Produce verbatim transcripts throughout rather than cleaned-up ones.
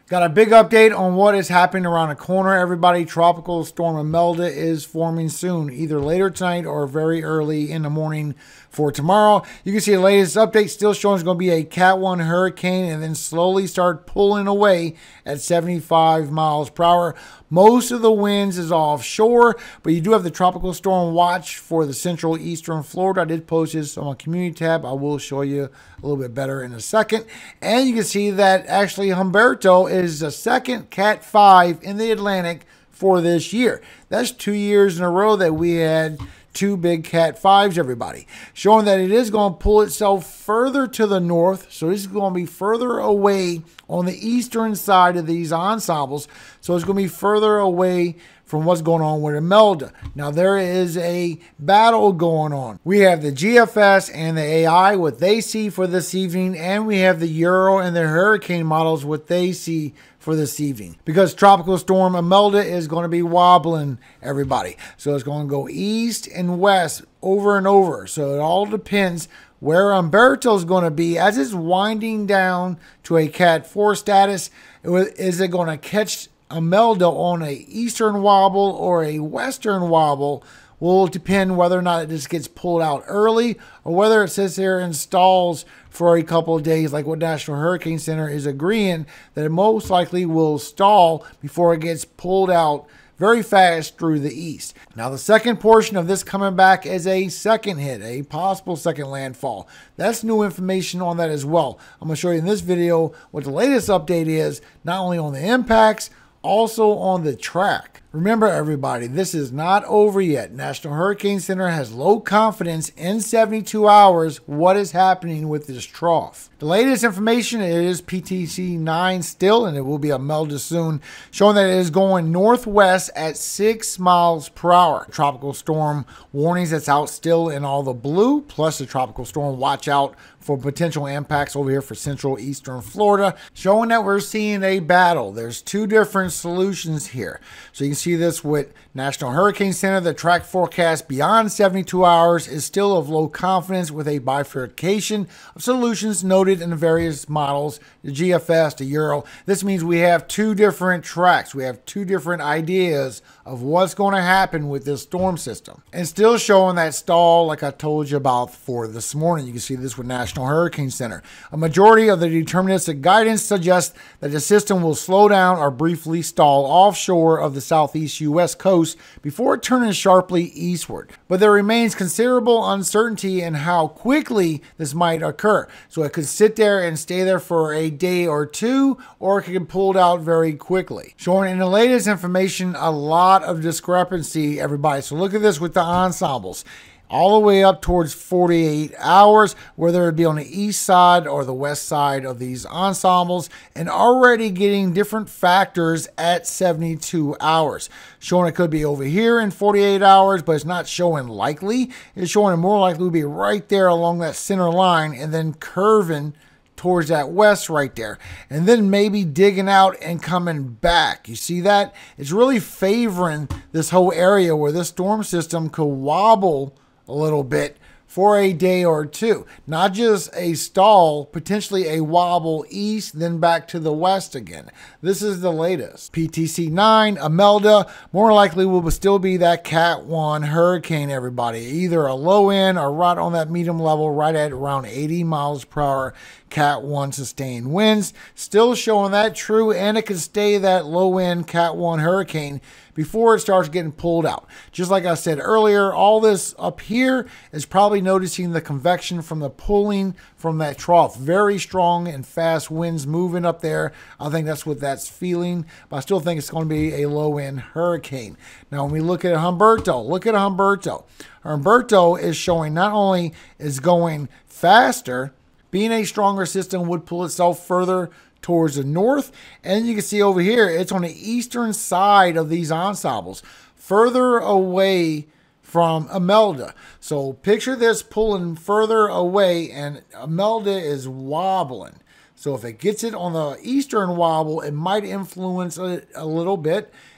Got a big update on what is happening around the corner, everybody. Tropical storm Imelda is forming soon, either later tonight or very early in the morning for tomorrow. You can see the latest update still showing it's going to be a Cat one hurricane and then slowly start pulling away at seventy-five miles per hour. Most of the winds is offshore, but you do have the tropical storm watch for the central eastern Florida. I did post this on my community tab. I will show you a little bit better in a second. And you can see that actually Humberto is the second Cat five in the Atlantic for this year. That's two years in a row that we had two big Cat fives, everybody. Showing that it is going to pull itself further to the north. So this is going to be further away on the eastern side of these ensembles. So it's going to be further away from what's going on with Imelda. Now there is a battle going on. We have the G F S and the A I, what they see for this evening, and we have the Euro and the hurricane models, what they see for this evening. Because Tropical Storm Imelda is going to be wobbling, everybody. So it's going to go east and west over and over. So it all depends where Humberto is going to be as it's winding down to a Cat four status. Is it going to catch Imelda on a eastern wobble or a western wobble? Will depend whether or not it just gets pulled out early or whether it sits there and stalls for a couple of days, like what National Hurricane Center is agreeing that it most likely will stall before it gets pulled out very fast through the east. Now the second portion of this coming back is a second hit, a possible second landfall. That's new information on that as well. I'm going to show you in this video what the latest update is, not only on the impacts, also on the track. Remember everybody, this is not over yet. National Hurricane Center has low confidence in seventy-two hours what is happening with this trough. The latest information is P T C nine still, and it will be Imelda soon, showing that it is going northwest at six miles per hour. Tropical storm warnings that's out still in all the blue, plus the tropical storm watch out for potential impacts over here for central eastern Florida, showing that we're seeing a battle. There's two different solutions here. So you can see this with National Hurricane Center. The track forecast beyond seventy-two hours is still of low confidence with a bifurcation of solutions noted in the various models, the G F S, the Euro. This means we have two different tracks. We have two different ideas of what's going to happen with this storm system. And still showing that stall like I told you about for this morning. You can see this with National Hurricane Center. A majority of the deterministic guidance suggests that the system will slow down or briefly stall offshore of the southeast U S coast before turning sharply eastward. But there remains considerable uncertainty in how quickly this might occur. So it could sit there and stay there for a day or two, or it could get pulled out very quickly. Showing in the latest information a lot of discrepancy, everybody. So look at this with the ensembles. All the way up towards forty-eight hours, whether it be on the east side or the west side of these ensembles, and already getting different factors at seventy-two hours. Showing it could be over here in forty-eight hours, but it's not showing likely. It's showing it more likely to be right there along that center line and then curving towards that west right there, and then maybe digging out and coming back. You see that? It's really favoring this whole area where this storm system could wobble a little bit for a day or two. Not just a stall, potentially a wobble east, then back to the west again. This is the latest. P T C nine, Imelda, more likely will still be that Cat one hurricane, everybody. Either a low end or right on that medium level, right at around eighty miles per hour. Cat one sustained winds. Still showing that true, and it could stay that low end Cat one hurricane before it starts getting pulled out. Just like I said earlier, all this up here is probably noticing the convection from the pulling from that trough. Very strong and fast winds moving up there. I think that's what that's feeling, but I still think it's going to be a low-end hurricane. Now, when we look at Humberto, look at Humberto. Humberto is showing not only is going faster, being a stronger system would pull itself further towards the north, and you can see over here it's on the eastern side of these ensembles, further away from Imelda. So picture this pulling further away, and Imelda is wobbling. So if it gets it on the eastern wobble, it might influence it a little bit.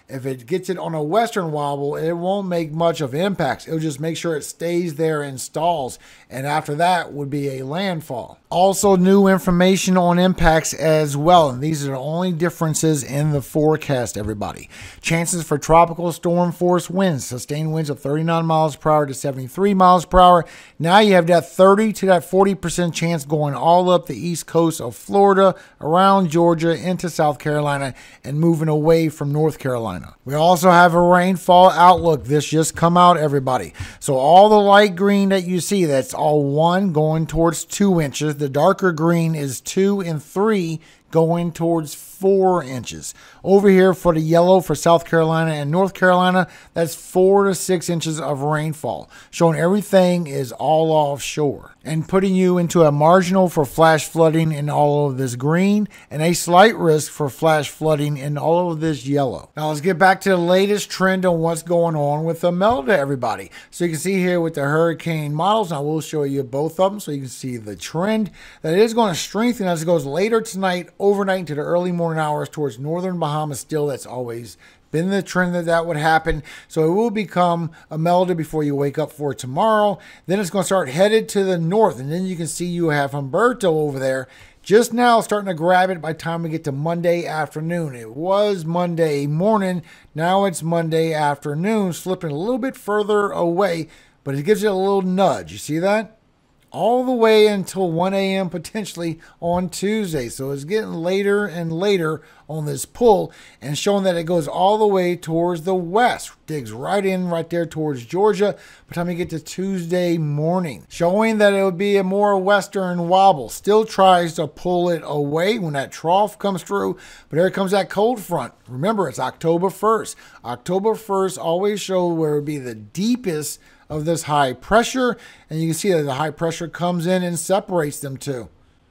If it gets it on a western wobble, it won't make much of impacts. It'll just make sure it stays there and stalls. And after that would be a landfall. Also, new information on impacts as well. And these are the only differences in the forecast, everybody. Chances for tropical storm force winds. Sustained winds of thirty-nine miles per hour to seventy-three miles per hour. Now you have that thirty to that forty percent chance going all up the east coast of Florida, around Georgia, into South Carolina, and moving away from North Carolina. We also have a rainfall outlook. This just come out, everybody. So all the light green that you see, that's all one going towards two inches. The darker green is two and three going towards four inches. Over here for the yellow for South Carolina and North Carolina, that's four to six inches of rainfall, showing everything is all offshore and putting you into a marginal for flash flooding in all of this green and a slight risk for flash flooding in all of this yellow. Now let's get back to the latest trend on what's going on with Imelda, everybody. So you can see here with the hurricane models, I will show you both of them so you can see the trend that it is going to strengthen as it goes later tonight, overnight into the early morning hours towards northern Bahamas. Still, that's always been the trend that that would happen. So it will become Imelda before you wake up for tomorrow. Then it's going to start headed to the north. And then you can see you have Humberto over there just now starting to grab it by the time we get to Monday afternoon. It was Monday morning. Now it's Monday afternoon, slipping a little bit further away, but it gives it a little nudge. You see that? All the way until one A M potentially on Tuesday. So it's getting later and later on this pull and showing that it goes all the way towards the west. Digs right in right there towards Georgia by the time you get to Tuesday morning. Showing that it would be a more western wobble. Still tries to pull it away when that trough comes through. But here comes that cold front. Remember, it's October first. October first always shows where it would be the deepest of this high pressure, and you can see that the high pressure comes in and separates them two,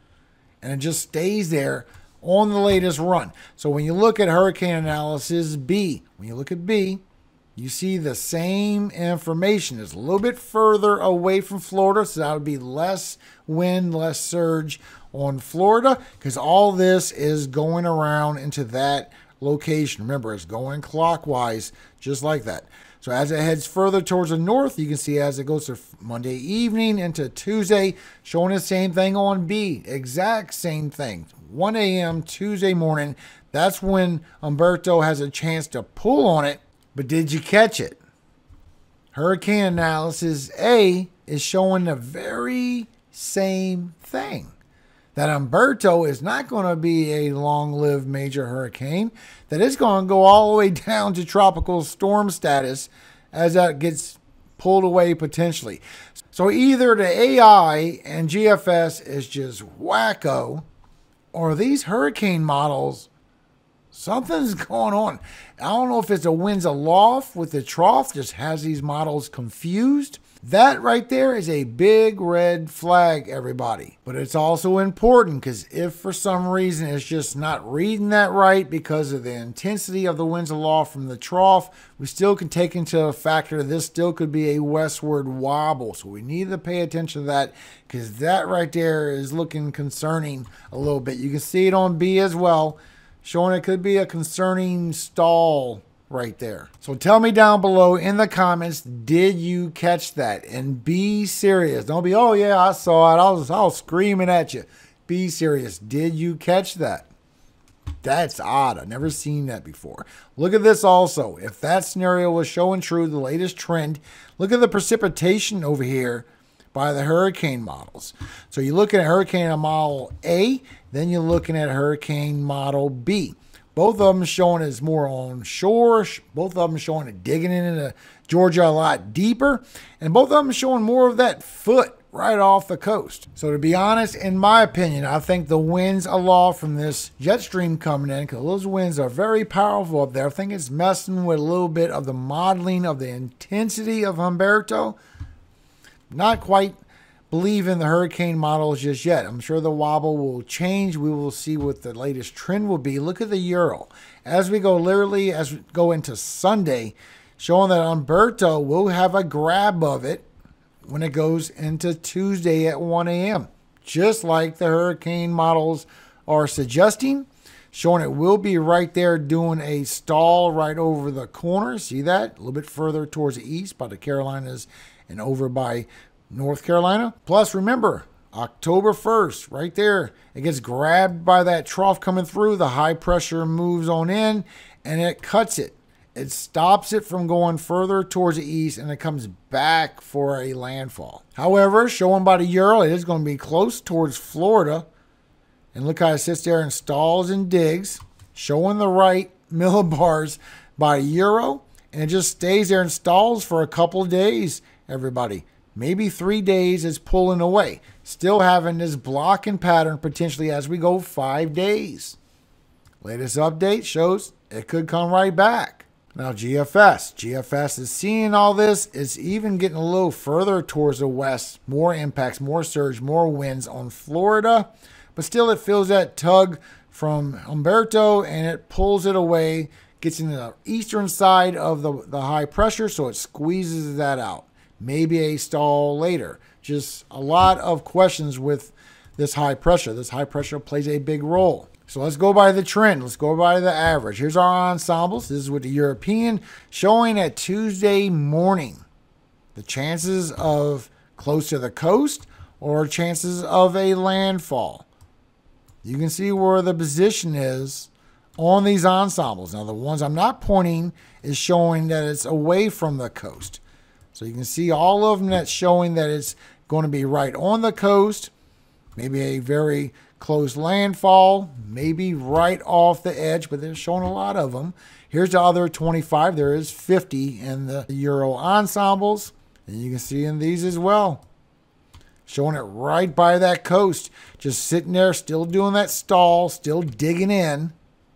and it just stays there on the latest run. So when you look at hurricane analysis B, when you look at B, you see the same information. It's a little bit further away from Florida, so that would be less wind, less surge on Florida, because all this is going around into that location. Remember, it's going clockwise just like that. So as it heads further towards the north, you can see as it goes to Monday evening into Tuesday, showing the same thing on B. Exact same thing. one A M Tuesday morning, that's when Humberto has a chance to pull on it. But did you catch it? Hurricane analysis A is showing the very same thing. That Humberto is not going to be a long-lived major hurricane, that it's going to go all the way down to tropical storm status as that gets pulled away potentially. So either the A I and G F S is just wacko, or these hurricane models, something's going on. I don't know if it's a winds aloft with the trough, just has these models confused. That right there is a big red flag, everybody. But it's also important because if for some reason it's just not reading that right because of the intensity of the winds aloft from the trough, we still can take into a factor this still could be a westward wobble. So we need to pay attention to that because that right there is looking concerning a little bit. You can see it on B as well, showing it could be a concerning stall right there. So tell me down below in the comments, did you catch that? And be serious. Don't be, oh yeah, I saw it. I was, I was screaming at you. Be serious. Did you catch that? That's odd. I've never seen that before. Look at this also. If that scenario was showing true, the latest trend, look at the precipitation over here by the hurricane models. So you're looking at hurricane model A, then you're looking at hurricane model B. Both of them showing it's more on shore. Both of them showing it digging into Georgia a lot deeper. And both of them showing more of that foot right off the coast. So to be honest, in my opinion, I think the winds aloft from this jet stream coming in, because those winds are very powerful up there. I think it's messing with a little bit of the modeling of the intensity of Humberto. Not quite believe in the hurricane models just yet. I'm sure the wobble will change. We will see what the latest trend will be. Look at the euro. As we go literally, as we go into Sunday, showing that Humberto will have a grab of it when it goes into Tuesday at one A M Just like the hurricane models are suggesting, showing it will be right there doing a stall right over the corner. See that? A little bit further towards the east by the Carolinas and over by North Carolina. Plus, remember, October first, right there, it gets grabbed by that trough coming through. The high pressure moves on in and it cuts it. It stops it from going further towards the east and it comes back for a landfall. However, showing by the Euro, it is going to be close towards Florida. And look how it sits there and stalls and digs, showing the right millibars by Euro. And it just stays there and stalls for a couple of days, everybody. Maybe three days is pulling away. Still having this blocking pattern potentially as we go five days. Latest update shows it could come right back. Now G F S. G F S is seeing all this. It's even getting a little further towards the west. More impacts, more surge, more winds on Florida. But still it feels that tug from Humberto and it pulls it away. Gets in the eastern side of the, the high pressure, so it squeezes that out. Maybe a stall later. Just a lot of questions with this high pressure. This high pressure plays a big role. So let's go by the trend. Let's go by the average. Here's our ensembles. This is with the European showing at Tuesday morning. The chances of close to the coast or chances of a landfall. You can see where the position is on these ensembles. Now the ones I'm not pointing is showing that it's away from the coast. So you can see all of them that's showing that it's going to be right on the coast. Maybe a very close landfall. Maybe right off the edge, but they're showing a lot of them. Here's the other twenty-five. There is fifty in the Euro ensembles. And you can see in these as well. Showing it right by that coast. Just sitting there, still doing that stall, still digging in.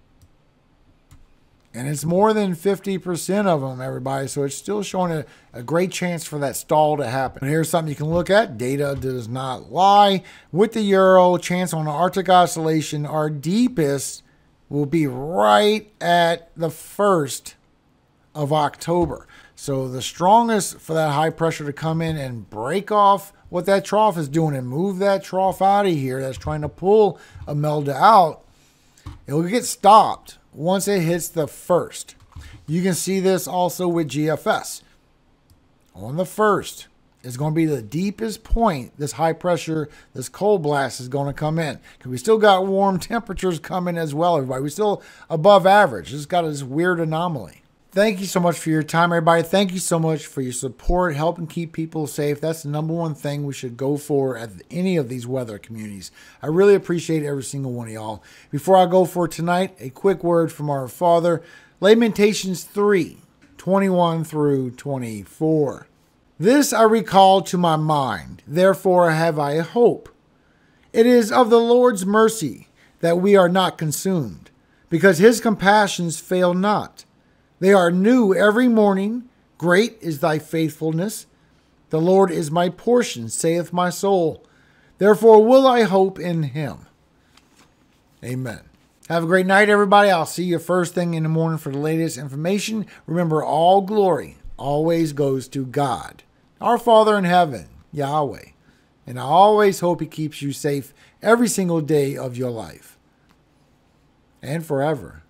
And it's more than fifty percent of them, everybody. So it's still showing a, a great chance for that stall to happen. And here's something you can look at. Data does not lie. With the Euro, chance on the Arctic oscillation, our deepest will be right at the first of October. So the strongest for that high pressure to come in and break off what that trough is doing and move that trough out of here that's trying to pull Imelda out, it will get stopped once it hits the first. You can see this also with G F S. On the first is going to be the deepest point this high pressure, this cold blast is going to come in. Because we still got warm temperatures coming as well, everybody. We're still above average. It's got this weird anomaly. Thank you so much for your time, everybody. Thank you so much for your support, helping keep people safe. That's the number one thing we should go for at any of these weather communities. I really appreciate every single one of y'all. Before I go for tonight, a quick word from our Father. Lamentations three, twenty-one through twenty-four. This I recall to my mind, therefore have I hope. It is of the Lord's mercy that we are not consumed, because his compassions fail not. They are new every morning. Great is thy faithfulness. The Lord is my portion, saith my soul. Therefore will I hope in him. Amen. Have a great night, everybody. I'll see you first thing in the morning for the latest information. Remember, all glory always goes to God, our Father in heaven, Yahweh. And I always hope he keeps you safe every single day of your life. And forever.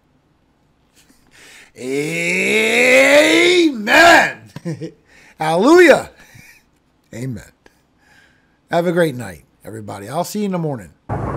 Amen. Hallelujah. Amen. Have a great night, everybody. I'll see you in the morning.